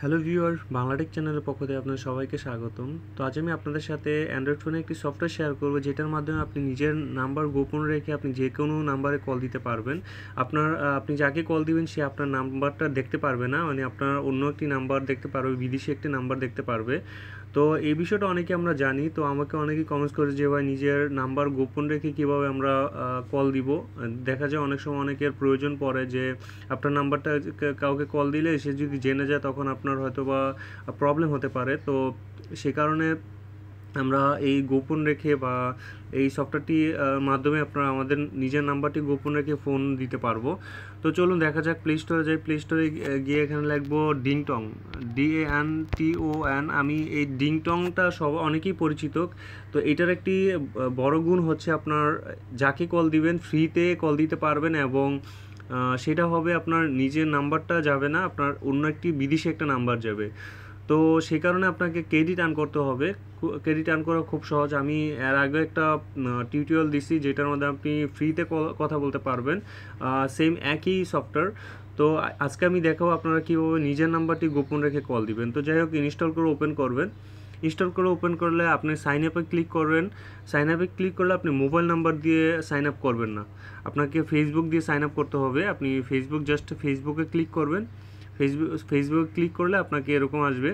Hello viewer, Bangla Tech চ্যানেলের পক্ষ থেকে আপনাদের সবাইকে স্বাগতম। তো আজ আমি আপনাদের সাথে অ্যান্ড্রয়েড ফোনে একটি সফটওয়্যার শেয়ার করব, যেটার মাধ্যমে আপনি নিজের নাম্বার গোপন রেখে আপনি যে কোনো নাম্বারে কল দিতে পারবেন। আপনি যাকে কল দিবেন সে আপনার নাম্বারটা দেখতে পারবে না, মানে আপনার অন্য একটি নাম্বার দেখতে পারবে, বিদেশি একটি নাম্বার দেখতে পারবে। তো এই বিষয়টা অনেকে আমরা জানি, তো আমাকে অনেকেই কমেন্টস করে যে ভাই নিজের নাম্বার গোপন রেখে কীভাবে আমরা কল দিব। দেখা যায় অনেক সময় অনেকের প্রয়োজন পড়ে যে আপনার নাম্বারটা কাউকে কল দিলে সে যদি জেনে যায় তখন আপনার হয়তো বা প্রবলেম হতে পারে। তো সে কারণে আমরা এই গোপন রেখে বা এই সফটওয়্যারটি মাধ্যমে আপনারা আমাদের নিজের নাম্বারটি গোপন রেখে ফোন দিতে পারবো। তো চলুন দেখা যাক, প্লে স্টোরে যাই। প্লে স্টোরে গিয়ে এখানে লিখবো ডিংটং, DANTON। আমি এই ডিংটংটা অনেকেই পরিচিত। তো এটার একটি বড় গুণ হচ্ছে আপনার যাকে কল দিবেন ফ্রিতে কল দিতে পারবেন, এবং সেটা হবে আপনার নিজের নাম্বারটা যাবে না, আপনার অন্য একটি বিদেশি একটা নাম্বার যাবে। তো সেই কারণে আপনাকে ক্রেডিট আর্ন করতে হবে। ক্রেডিট আর্ন করা খুব সহজ। আমি এর আগে একটা টিউটোরিয়াল দিছি যেটার মধ্যে আপনি ফ্রিতে কথা বলতে পারবেন, সেম একই সফটওয়্যার। তো আজকে আমি দেখাবো আপনারা কীভাবে নিজের নাম্বারটি গোপন রেখে কল দিবেন। তো যাই হোক, ইনস্টল করে ওপেন করবেন। ইনস্টল করে ওপেন করলে আপনি সাইন আপে ক্লিক করবেন। সাইন আপে ক্লিক করলে আপনি মোবাইল নাম্বার দিয়ে সাইন আপ করবেন না, আপনাকে ফেসবুক দিয়ে সাইন আপ করতে হবে। আপনি ফেসবুকে ক্লিক করবেন। ফেসবুকে ক্লিক করলে আপনাকে এরকম আসবে।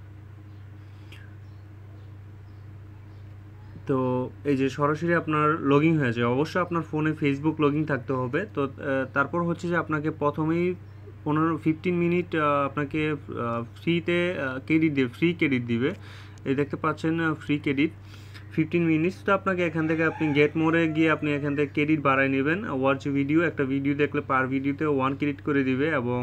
তো এই যে সরাসরি আপনার লগ ইন হয়ে যায়। অবশ্যই আপনার ফোনে ফেসবুক লগ ইন থাকতে হবে। তো তারপর হচ্ছে যে আপনাকে প্রথমেই 15 মিনিট আপনাকে ফ্রিতে ফ্রি ক্রেডিট দিবে। এই দেখতে পাচ্ছেন ফ্রি ক্রেডিট 15 মিনিটস। তো আপনাকে এখান থেকে আপনি গেট মোড়ে গিয়ে আপনি এখান থেকে ক্রেডিট বাড়ায় নেবেন। ওয়াচ ভিডিও, একটা ভিডিও দেখলে পার ভিডিওতে 1 ক্রেডিট করে দিবে, এবং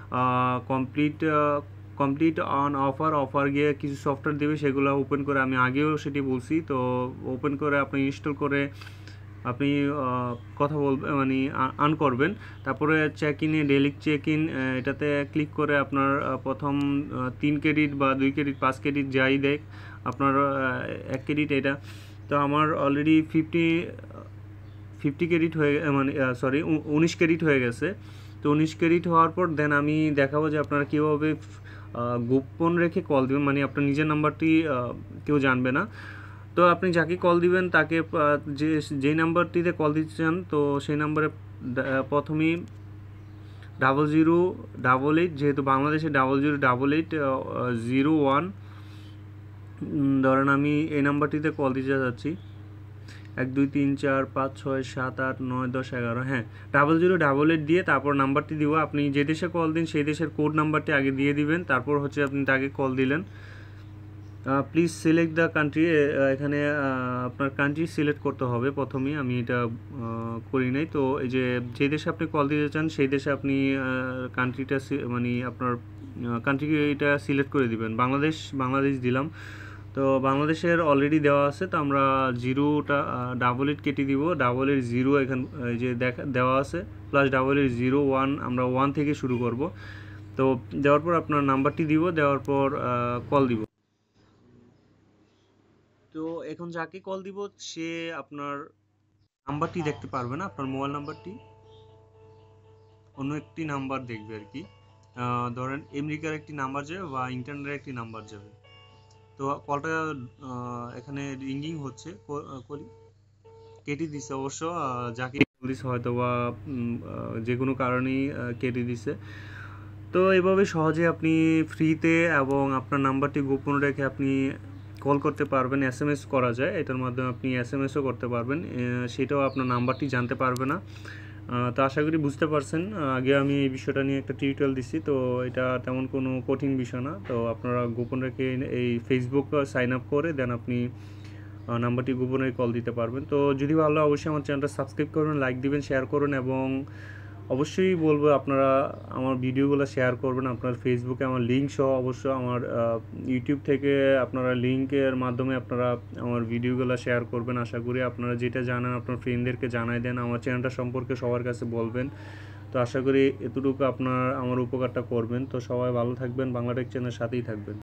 কমপ্লিট অন অফার গিয়ে কিছু সফটওয়্যার দেবে, সেগুলো ওপেন করে আমি আগেও সেটি বলছি। তো ওপেন করে আপনি ইনস্টল করে আপনি কথা বলবেন, মানে আর্ন করবেন। তারপরে চেক ইনে ডেইলি চেক ইন, এটাতে ক্লিক করে আপনার প্রথম 3 ক্রেডিট বা 2 ক্রেডিট 5 ক্রেডিট যাই দেখ, আপনার 1 ক্রেডিট এটা। তো আমার অলরেডি 50 ক্রেডিট হয়ে, মানে 19 ক্রেডিট হয়ে গেছে। তো 19 ক্রেডিট হওয়ার পর দেন আমি দেখাবো যে আপনারা কীভাবে গোপন রেখে কল দেবেন, মানে আপনার নিজের নাম্বারটি কেউ জানবে না। তো আপনি যাকে কল দিবেন তাকে যেই নাম্বারটিতে কল দিতে চান, তো সেই নাম্বারে প্রথমেই 0088, যেহেতু বাংলাদেশে 008801, ধরেন আমি এই নাম্বারটিতে কল দিতে যাচ্ছি 1 2 3 4 5 6 7 8 9 10 11। হ্যাঁ, 0088 দিয়ে তারপর নাম্বারটি দিব। আপনি যে দেশে কল দিন সেই দেশের কোড নাম্বারটি আগে দিয়ে দিবেন, তারপর হচ্ছে আপনি তাকে কল দিলেন। প্লিজ সিলেক্ট দ্য কান্ট্রি, এখানে আপনার কান্ট্রি সিলেক্ট করতে হবে প্রথমেই। আমি এটা করি নাই। তো এই যে দেশে আপনি কল দিতে চান সেই দেশে আপনি কান্ট্রিটা, মানে আপনার কান্ট্রিটা সিলেক্ট করে দিবেন। বাংলাদেশ দিলাম। তো বাংলাদেশের অলরেডি দেওয়া আছে, তো আমরা 088 কেটে দিব। 880 এখান এই যে দেওয়া আছে, প্লাস 880 1, আমরা 1 থেকে শুরু করব। তো দেওয়ার পর আপনার নাম্বারটি দিব, দেওয়ার পর কল দিব। তো এখন যাকে কল দিব সে আপনার নাম্বারটি দেখতে পারবে না, আপনার মোবাইল নাম্বারটি অন্য একটি নাম্বার দেখবে আর কি। ধরেন আমেরিকার একটি নাম্বার যাবে বা ইন্টারনেটের একটি নাম্বার যাবে। তো কলটা এখানে রিঙ্গিং হচ্ছে, করি কেটে দিছে অবশ্য, যাকে দিছে হয়তো বা যে কোনো কারণেই কেটে দিছে। তো এভাবে সহজে আপনি ফ্রিতে এবং আপনার নাম্বারটি গোপন রেখে আপনি কল করতে পারবেন। SMS করা যায়, এটার মাধ্যমে আপনি SMSও করতে পারবেন, সেটাও আপনার নাম্বারটি জানতে পারবে না। তো আশা করি বুঝতে পারছেন। আগে আমি এই বিষয়টা নিয়ে একটা টিউটোরিয়াল দিচ্ছি, তো এটা তেমন কোনো কঠিন বিষয় না। তো আপনারা গোপন রেখে এই ফেসবুক সাইন আপ করে দেন আপনি নাম্বারটি গোপনে কল দিতে পারবেন। তো যদি ভালো লাগে অবশ্যই আমার চ্যানেলটা সাবস্ক্রাইব করবেন, লাইক দিবেন, শেয়ার করুন, এবং অবশ্যই বলবো আপনারা আমার ভিডিওগুলো শেয়ার করবেন। আপনার ফেসবুকে আমার লিঙ্ক সহ, অবশ্য আমার ইউটিউব থেকে আপনারা লিঙ্কের মাধ্যমে আপনারা আমার ভিডিওগুলো শেয়ার করবেন। আশা করি আপনারা যেটা জানেন আপনার ফ্রেন্ডদেরকে জানাই দেন, আমার চ্যানেলটা সম্পর্কে সবার কাছে বলবেন। তো আশা করি এতটুকু আমার উপকারটা করবেন। তো সবাই ভালো থাকবেন, বাংলাটেক চ্যানেলের সাথেই থাকবেন।